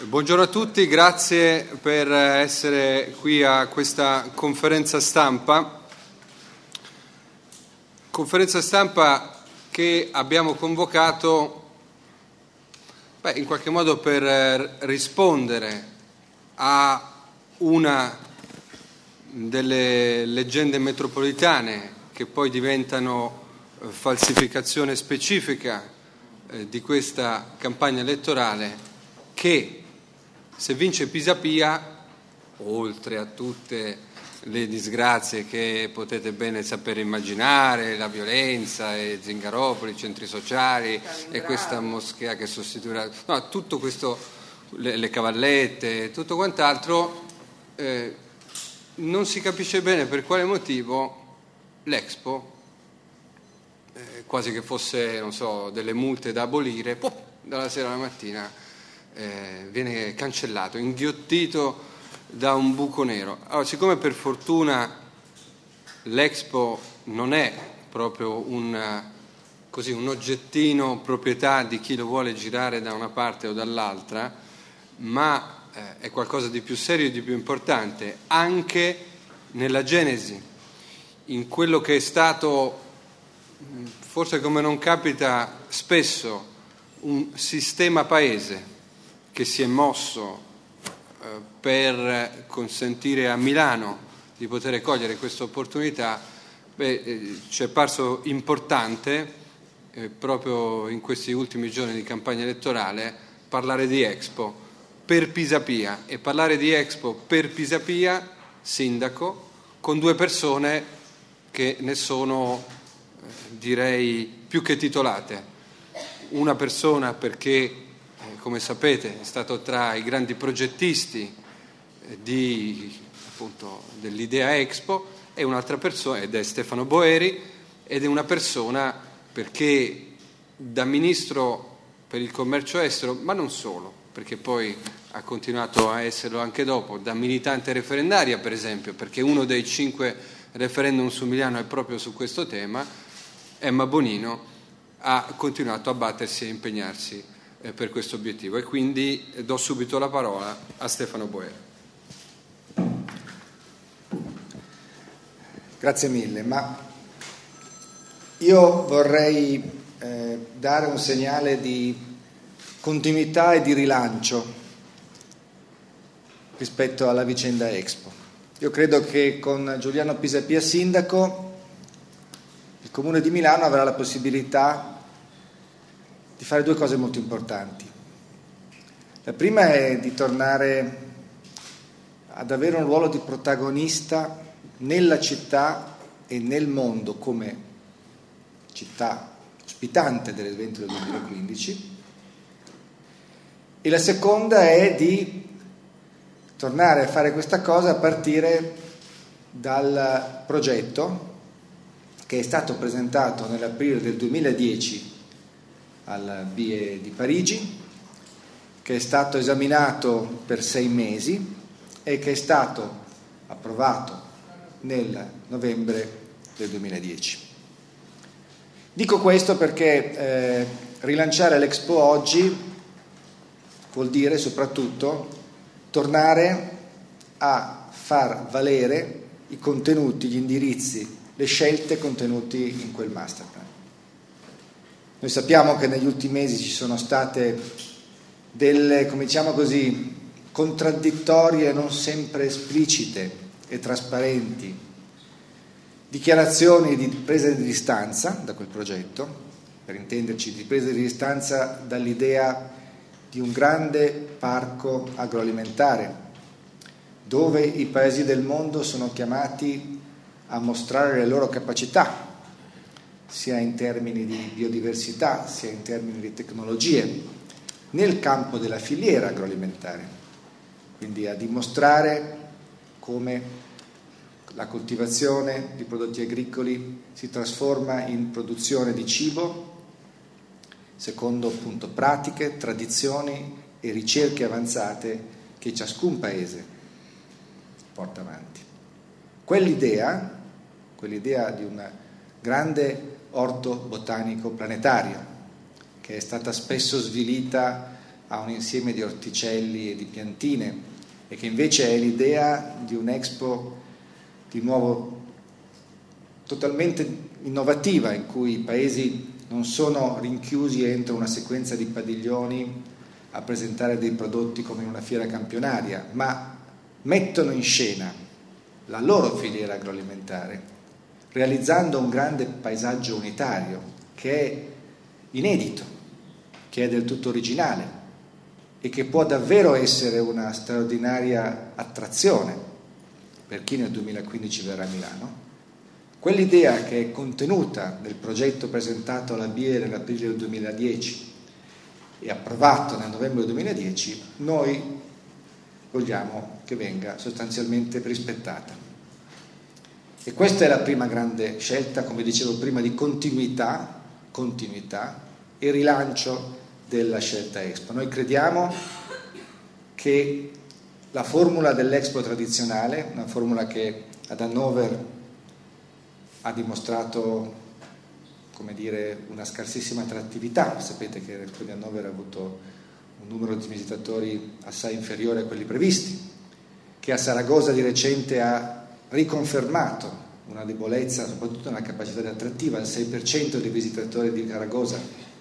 Buongiorno a tutti, grazie per essere qui a questa conferenza stampa. Conferenza stampa che abbiamo convocato in qualche modo per rispondere a una delle leggende metropolitane che poi diventano falsificazione specifica di questa campagna elettorale, che se vince Pisapia, oltre a tutte le disgrazie che potete bene sapere immaginare, la violenza, e Zingaropoli, i centri sociali e questa moschea che sostituirà, tutto questo, le cavallette, tutto quant'altro, non si capisce bene per quale motivo l'Expo, quasi che fosse, delle multe da abolire, dalla sera alla mattina viene cancellato, inghiottito da un buco nero. Allora, siccome per fortuna l'Expo non è proprio un oggettino proprietà di chi lo vuole girare da una parte o dall'altra, ma è qualcosa di più serio e di più importante, anche nella genesi, in quello che è stato, forse come non capita spesso, un sistema paese che si è mosso per consentire a Milano di poter cogliere questa opportunità. Ci è parso importante proprio in questi ultimi giorni di campagna elettorale parlare di Expo per Pisapia, e parlare di Expo per Pisapia, sindaco, con due persone che ne sono, direi, più che titolate. Una persona perché, come sapete, è stato tra i grandi progettisti dell'idea Expo, e un'altra persona, ed è Stefano Boeri, ed è una persona perché da ministro per il commercio estero, ma non solo, perché poi ha continuato a esserlo anche dopo, da militante referendaria per esempio, perché uno dei 5 referendum su Milano è proprio su questo tema, Emma Bonino ha continuato a battersi e impegnarsi per questo obiettivo, e quindi do subito la parola a Stefano Boeri. Grazie mille, ma io vorrei dare un segnale di continuità e di rilancio rispetto alla vicenda Expo. Io credo che con Giuliano Pisapia sindaco il Comune di Milano avrà la possibilità di fare 2 cose molto importanti. La prima è di tornare ad avere un ruolo di protagonista nella città e nel mondo come città ospitante dell'evento del 2015, e la seconda è di tornare a fare questa cosa a partire dal progetto che è stato presentato nell'aprile del 2010 al BIE di Parigi, che è stato esaminato per 6 mesi e che è stato approvato nel novembre del 2010. Dico questo perché rilanciare l'Expo oggi vuol dire soprattutto tornare a far valere i contenuti, gli indirizzi, le scelte contenuti in quel masterplan. Noi sappiamo che negli ultimi mesi ci sono state delle, contraddittorie, non sempre esplicite e trasparenti, dichiarazioni di presa di distanza da quel progetto, per intenderci di presa di distanza dall'idea di un grande parco agroalimentare, dove i paesi del mondo sono chiamati a mostrare le loro capacità, sia in termini di biodiversità, sia in termini di tecnologie, nel campo della filiera agroalimentare, quindi a dimostrare come la coltivazione di prodotti agricoli si trasforma in produzione di cibo secondo appunto pratiche, tradizioni e ricerche avanzate che ciascun paese porta avanti. Quell'idea di un grande orto botanico planetario, che è stata spesso svilita a un insieme di orticelli e di piantine, e che invece è l'idea di un'Expo di nuovo totalmente innovativa, in cui i paesi non sono rinchiusi entro una sequenza di padiglioni a presentare dei prodotti come in una fiera campionaria, ma mettono in scena la loro filiera agroalimentare, realizzando un grande paesaggio unitario che è inedito, che è del tutto originale e che può davvero essere una straordinaria attrazione per chi nel 2015 verrà a Milano. Quell'idea che è contenuta nel progetto presentato alla BIE nell'aprile del 2010 e approvato nel novembre del 2010, noi vogliamo che venga sostanzialmente rispettata. E questa è la prima grande scelta, come dicevo prima, di continuità e rilancio della scelta Expo. Noi crediamo che la formula dell'Expo tradizionale, una formula che ad Hannover ha dimostrato, come dire, una scarsissima attrattività. Sapete che l'Expo di Hannover ha avuto un numero di visitatori assai inferiore a quelli previsti, che a Saragossa di recente ha riconfermato una debolezza, soprattutto nella capacità di attrattiva. Il 6% dei visitatori di Saragossa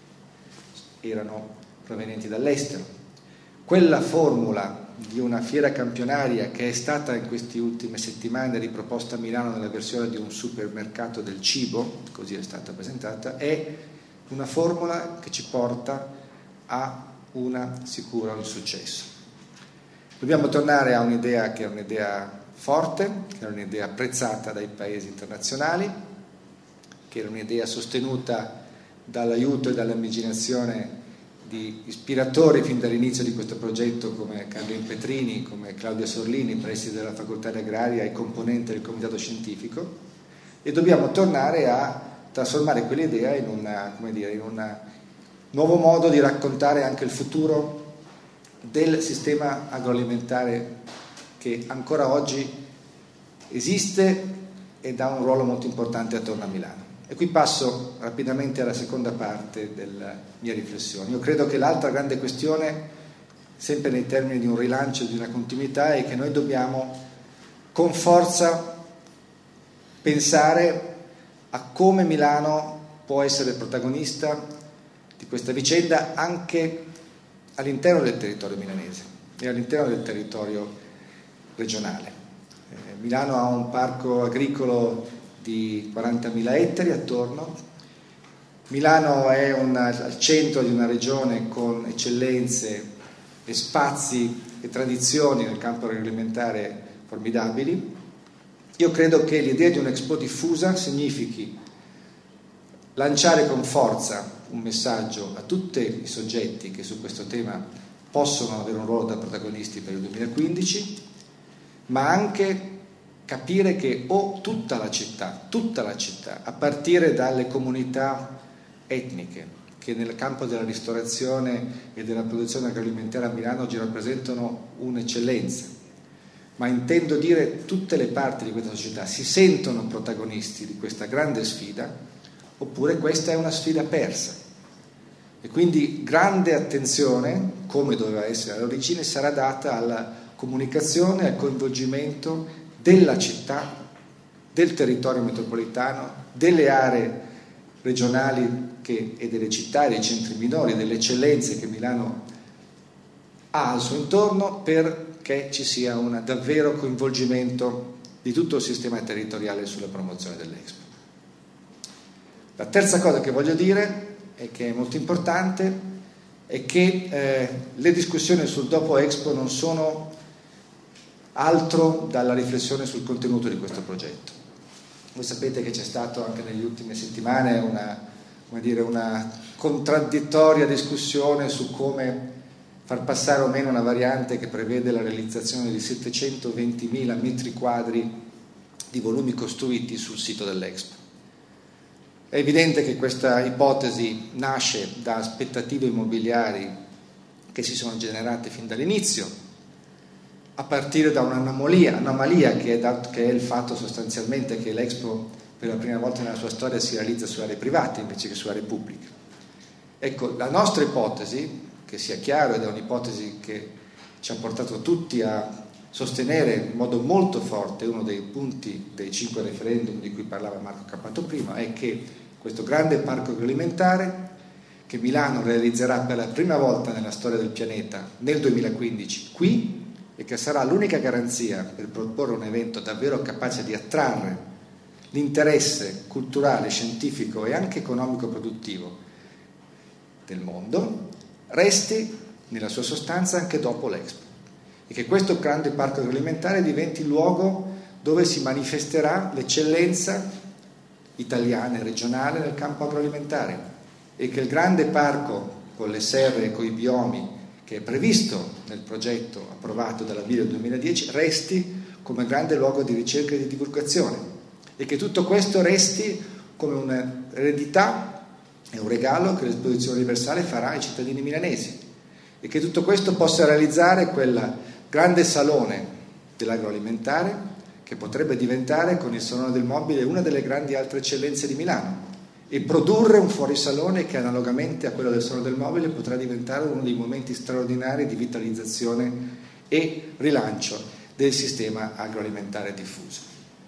erano provenienti dall'estero. Quella formula di una fiera campionaria che è stata in queste ultime settimane riproposta a Milano nella versione di un supermercato del cibo, così è stata presentata, è una formula che ci porta a un sicuro successo. Dobbiamo tornare a un'idea che è un'idea forte, che è un'idea apprezzata dai paesi internazionali, che era un'idea sostenuta dall'aiuto e dall'immaginazione di ispiratori fin dall'inizio di questo progetto come Carlin Petrini, come Claudia Sorlini, preside della facoltà di agraria e componente del comitato scientifico, e dobbiamo tornare a trasformare quell'idea in un nuovo modo di raccontare anche il futuro del sistema agroalimentare che ancora oggi esiste ed ha un ruolo molto importante attorno a Milano. E qui passo rapidamente alla seconda parte della mia riflessione. Io credo che l'altra grande questione, sempre nei termini di un rilancio e di una continuità, è che noi dobbiamo con forza pensare a come Milano può essere protagonista di questa vicenda anche all'interno del territorio milanese e all'interno del territorio regionale. Milano ha un parco agricolo di 40.000 ettari attorno. Milano è al centro di una regione con eccellenze e spazi e tradizioni nel campo agroalimentare formidabili. Io credo che l'idea di un'Expo diffusa significhi lanciare con forza un messaggio a tutti i soggetti che su questo tema possono avere un ruolo da protagonisti per il 2015, ma anche capire che tutta la città, a partire dalle comunità etniche che nel campo della ristorazione e della produzione agroalimentare a Milano oggi rappresentano un'eccellenza, ma intendo dire tutte le parti di questa società si sentono protagonisti di questa grande sfida, oppure questa è una sfida persa. E quindi grande attenzione, come doveva essere all'origine, sarà data alla comunicazione e al coinvolgimento della città, del territorio metropolitano, delle aree regionali e delle città e dei centri minori, delle eccellenze che Milano ha al suo intorno, perché ci sia un davvero coinvolgimento di tutto il sistema territoriale sulla promozione dell'Expo. La terza cosa che voglio dire, e che è molto importante, è che le discussioni sul dopo Expo non sono altro dalla riflessione sul contenuto di questo progetto. Voi sapete che c'è stato anche nelle ultime settimane una contraddittoria discussione su come far passare o meno una variante che prevede la realizzazione di 720.000 metri quadri di volumi costruiti sul sito dell'Expo. È evidente che questa ipotesi nasce da aspettative immobiliari che si sono generate fin dall'inizio, a partire da un'anomalia che è il fatto sostanzialmente che l'Expo per la prima volta nella sua storia si realizza su aree private invece che su aree pubbliche. Ecco, la nostra ipotesi che sia chiaro, ed è un'ipotesi che ci ha portato tutti a sostenere in modo molto forte uno dei punti dei 5 referendum di cui parlava Marco Cappato prima, è che questo grande parco agroalimentare che Milano realizzerà per la prima volta nella storia del pianeta nel 2015 qui, e che sarà l'unica garanzia per proporre un evento davvero capace di attrarre l'interesse culturale, scientifico e anche economico-produttivo del mondo, resti nella sua sostanza anche dopo l'Expo, e che questo grande parco agroalimentare diventi il luogo dove si manifesterà l'eccellenza italiana e regionale nel campo agroalimentare, e che il grande parco con le serre e con i biomi che è previsto nel progetto approvato dalla BIR del 2010 resti come grande luogo di ricerca e di divulgazione, e che tutto questo resti come un'eredità e un regalo che l'Esposizione Universale farà ai cittadini milanesi, e che tutto questo possa realizzare quel grande salone dell'agroalimentare che potrebbe diventare, con il Salone del Mobile, una delle grandi altre eccellenze di Milano, e produrre un fuorisalone che analogamente a quello del Salone del Mobile potrà diventare uno dei momenti straordinari di vitalizzazione e rilancio del sistema agroalimentare diffuso.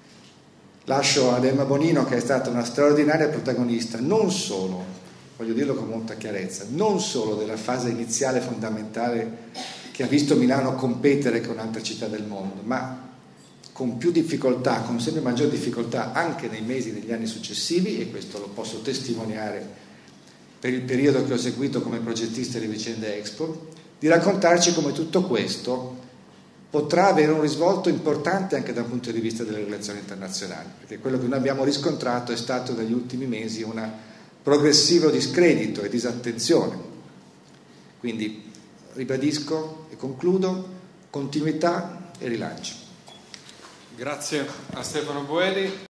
Lascio ad Emma Bonino, che è stata una straordinaria protagonista, non solo, voglio dirlo con molta chiarezza, non solo della fase iniziale fondamentale che ha visto Milano competere con altre città del mondo, ma con più difficoltà, con sempre maggior difficoltà anche nei mesi e negli anni successivi, e questo lo posso testimoniare per il periodo che ho seguito come progettista delle vicende Expo, di raccontarci come tutto questo potrà avere un risvolto importante anche dal punto di vista delle relazioni internazionali, perché quello che noi abbiamo riscontrato è stato negli ultimi mesi un progressivo discredito e disattenzione. Quindi ribadisco e concludo: continuità e rilancio. Grazie a Stefano Boeri.